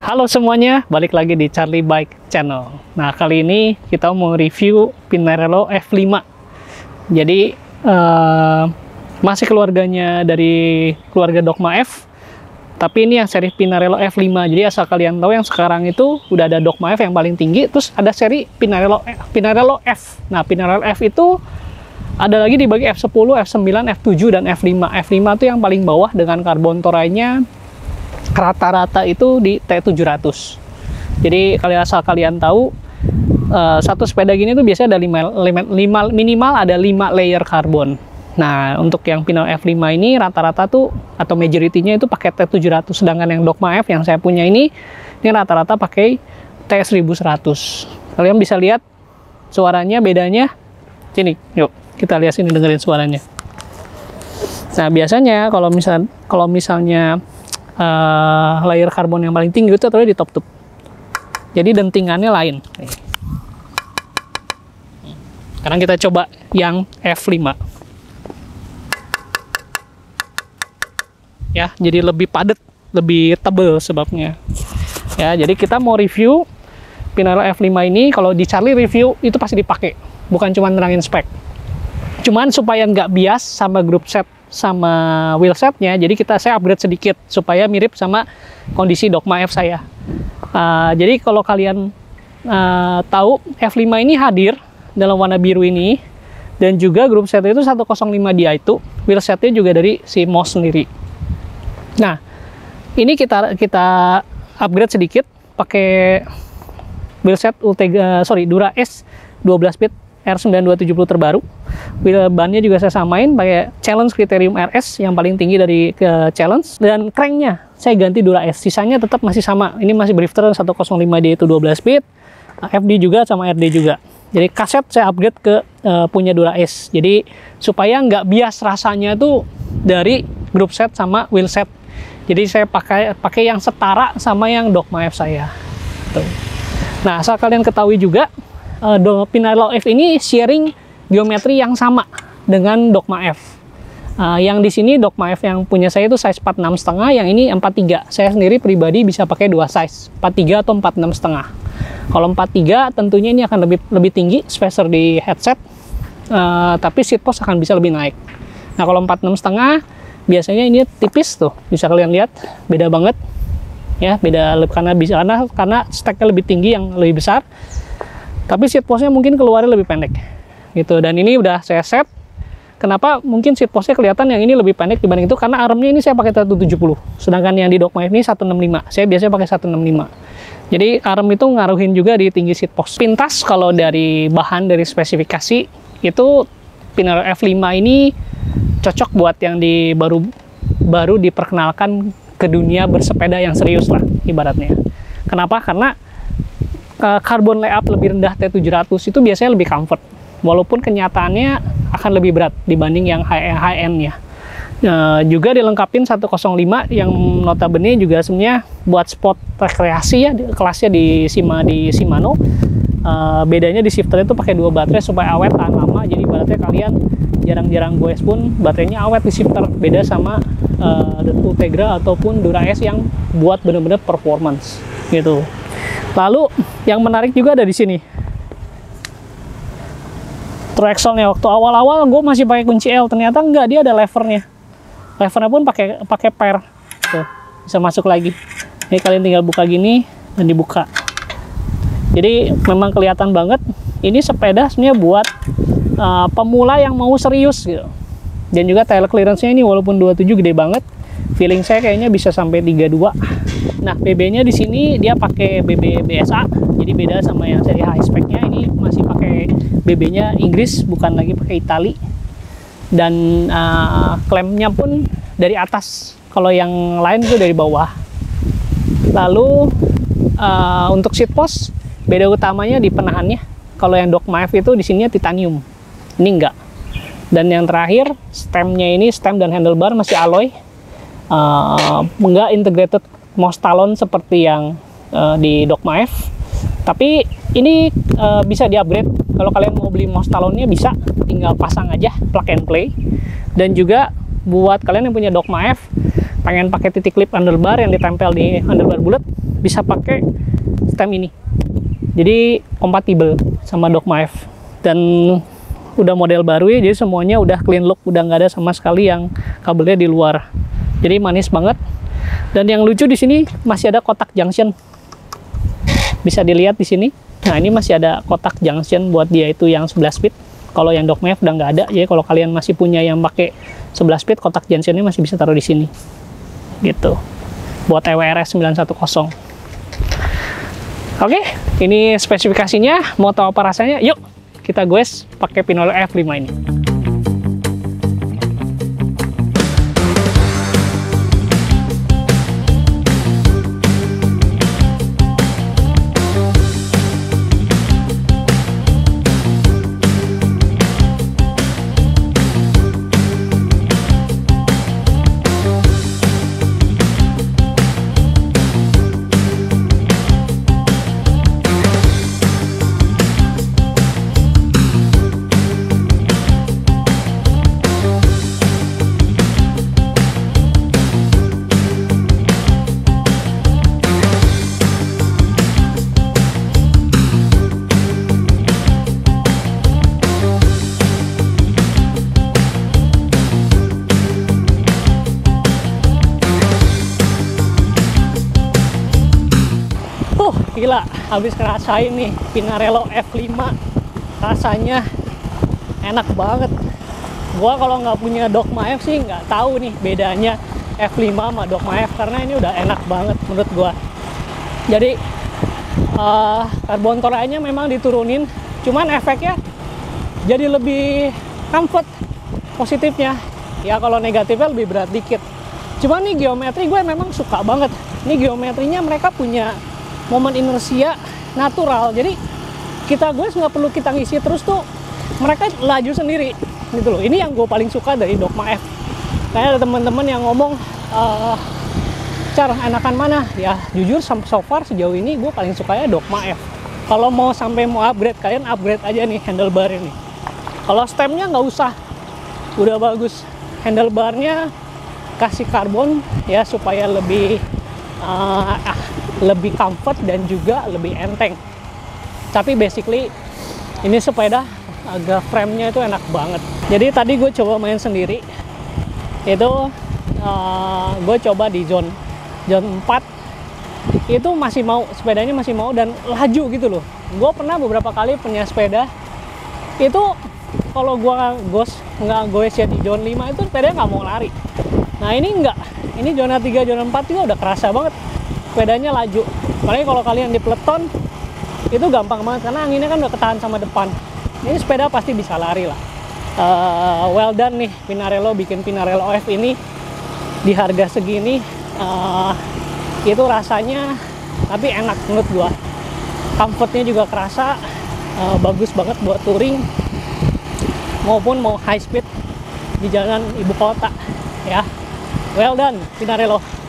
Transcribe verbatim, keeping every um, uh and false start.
Halo semuanya, balik lagi di Charlie Bike Channel. Nah, kali ini kita mau review Pinarello F lima. Jadi, uh, masih keluarganya dari keluarga Dogma F, tapi ini yang seri Pinarello F lima. Jadi, asal kalian tahu yang sekarang itu udah ada Dogma F yang paling tinggi, terus ada seri Pinarello, Pinarello F. Nah, Pinarello F itu ada lagi dibagi F sepuluh, F sembilan, F tujuh, dan F lima. F lima itu yang paling bawah dengan karbon torainya rata-rata itu di T tujuh ratus. Jadi kalian asal kalian tahu, uh, satu sepeda gini tuh biasanya ada lima, lima, minimal ada lima layer karbon. Nah, untuk yang Pinarello F lima ini rata-rata tuh atau majority-nya itu pakai T tujuh ratus, sedangkan yang Dogma F yang saya punya ini ini rata-rata pakai T seribu seratus. Kalian bisa lihat suaranya bedanya. Sini, yuk kita lihat sini, dengerin suaranya. Nah, biasanya kalau misal kalau misalnya Uh, layer karbon yang paling tinggi itu terus di top tube. Jadi dentingannya lain. Nih. Sekarang kita coba yang F lima. Ya, jadi lebih padat, lebih tebal sebabnya. Ya, jadi kita mau review Pinarello F lima ini. Kalau di Charlie review itu pasti dipakai, bukan cuma nerangin spek. Cuman supaya nggak bias sama grup set sama wheelsetnya, jadi kita saya upgrade sedikit supaya mirip sama kondisi Dogma F saya. Uh, jadi kalau kalian uh, tahu F lima ini hadir dalam warna biru ini, dan juga grup set itu seratus lima dia itu wheelsetnya juga dari si Moss sendiri. Nah, ini kita kita upgrade sedikit pakai wheelset Ultegra, sorry Dura S dua belas bit R sembilan dua tujuh nol terbaru. Wheel bannya juga saya samain pakai Challenge Criterium R S yang paling tinggi dari ke Challenge, dan cranknya saya ganti Dura S, sisanya tetap masih sama. Ini masih Brifter seratus lima D itu dua belas bit, F D juga sama R D juga. Jadi kaset saya upgrade ke uh, punya Dura S. Jadi supaya nggak bias rasanya tuh dari grup set sama wheel set. Jadi saya pakai pakai yang setara sama yang Dogma F saya. Tuh. Nah, asal kalian ketahui juga, Uh, Pinarello F ini sharing geometri yang sama dengan Dogma F. Uh, yang di sini Dogma F yang punya saya itu size empat puluh enam setengah, yang ini empat puluh tiga. Saya sendiri pribadi bisa pakai dua size, empat puluh tiga atau empat puluh enam setengah. Kalau empat puluh tiga tentunya ini akan lebih lebih tinggi spacer di headset, uh, tapi seat post akan bisa lebih naik. Nah, kalau empat puluh enam setengah biasanya ini tipis tuh, bisa kalian lihat beda banget ya, beda karena bisa karena karena stacknya lebih tinggi, yang lebih besar. Tapi seat postnya mungkin keluarnya lebih pendek gitu, dan ini udah saya set. Kenapa mungkin seat postnya kelihatan yang ini lebih pendek dibanding itu, karena armnya ini saya pakai seratus tujuh puluh, sedangkan yang di Dogma F ini seratus enam puluh lima. Saya biasanya pakai seratus enam puluh lima. Jadi arm itu ngaruhin juga di tinggi seat post. Pintas kalau dari bahan, dari spesifikasi itu Pinarello F lima ini cocok buat yang di baru baru diperkenalkan ke dunia bersepeda yang serius lah ibaratnya. Kenapa? Karena karbon layout lebih rendah T tujuh ratus itu biasanya lebih comfort, walaupun kenyataannya akan lebih berat dibanding yang high end ya. E, juga dilengkapin seratus lima yang notabene juga sebenarnya buat sport rekreasi ya, kelasnya di Shima di Shimano. E, bedanya di shifter itu pakai dua baterai supaya awet tahan lama. Jadi baterai kalian jarang-jarang goes pun baterainya awet di shifter, beda sama e, Ultegra ataupun Dura S yang buat bener-bener performance gitu. Lalu yang menarik juga ada di sini traxelnya. Waktu awal-awal gue masih pakai kunci L, ternyata enggak, dia ada levernya. Levernya pun pakai pakai per, tuh bisa masuk lagi. Ini kalian tinggal buka gini dan dibuka. Jadi memang kelihatan banget ini sepeda sebenarnya buat uh, pemula yang mau serius gitu. Dan juga tail clearance-nya ini walaupun dua puluh tujuh gede banget, feeling saya kayaknya bisa sampai tiga puluh dua. Nah, B B-nya di sini dia pakai B B B S A, jadi beda sama yang seri high spec-nya. Ini masih pakai B B-nya Inggris, bukan lagi pakai Itali. Dan uh, klemnya pun dari atas, kalau yang lain itu dari bawah. Lalu uh, untuk seat post, beda utamanya di penahannya. Kalau yang Dogma F itu di sininya titanium, ini enggak. Dan yang terakhir, stemnya ini, stem dan handlebar masih alloy, uh, enggak integrated Moss talon seperti yang uh, di Dogma F. Tapi ini uh, bisa di-upgrade. Kalau kalian mau beli Moss talonnya bisa, tinggal pasang aja plug and play. Dan juga buat kalian yang punya Dogma F, pengen pakai titik clip handlebar yang ditempel di handlebar bulat, bisa pakai stem ini. Jadi kompatibel sama Dogma F, dan udah model baru ya, jadi semuanya udah clean look, udah nggak ada sama sekali yang kabelnya di luar. Jadi manis banget. Dan yang lucu di sini masih ada kotak junction, bisa dilihat di sini. Nah, ini masih ada kotak junction buat dia itu yang sebelas speed. Kalau yang Dogma F udah nggak ada. Jadi kalau kalian masih punya yang pakai sebelas speed, kotak junctionnya masih bisa taruh di sini. Gitu. Buat E W R S sembilan satu nol. Oke, ini spesifikasinya. Mau tahu apa rasanya? Yuk, kita goes pakai Pinarello F lima ini. Gila, habis ngerasain nih Pinarello F lima, rasanya enak banget. Gua kalau nggak punya Dogma F sih nggak tahu nih bedanya F lima sama Dogma F, karena ini udah enak banget menurut gua. Jadi uh, karbon toranya memang diturunin, cuman efeknya jadi lebih comfort. Positifnya ya, kalau negatifnya lebih berat dikit. Cuman nih geometri gue memang suka banget. Ini geometrinya mereka punya momen inersia natural, jadi kita gue nggak perlu kita ngisi terus tuh, mereka laju sendiri gitu loh. Ini yang gue paling suka dari Dogma F. Kayak ada teman-teman yang ngomong, uh, Car, enakan mana? Ya jujur so far sejauh ini gue paling sukanya Dogma F. Kalau mau sampai mau upgrade, kalian upgrade aja nih handlebar ini. Kalau stemnya nggak usah, udah bagus. Handlebarnya kasih karbon ya supaya lebih uh, lebih comfort dan juga lebih enteng. Tapi basically ini sepeda agak frame-nya itu enak banget. Jadi tadi gue coba main sendiri, itu uh, gue coba di zone zone empat, itu masih mau, sepedanya masih mau dan laju gitu loh. Gue pernah beberapa kali punya sepeda itu kalau gue ghost nggak goes ya di zone lima, itu sepedanya nggak mau lari. Nah ini enggak, ini zona tiga, zona empat juga udah kerasa banget sepedanya laju. Makanya kalau kalian di peleton itu gampang banget karena anginnya kan udah ketahan sama depan. Ini sepeda pasti bisa lari lah. Uh, well done nih Pinarello bikin Pinarello F ini di harga segini. Uh, itu rasanya tapi enak menurut gua. Comfortnya juga kerasa, uh, bagus banget buat touring maupun mau high speed di jalan ibu kota ya. Well done Pinarello.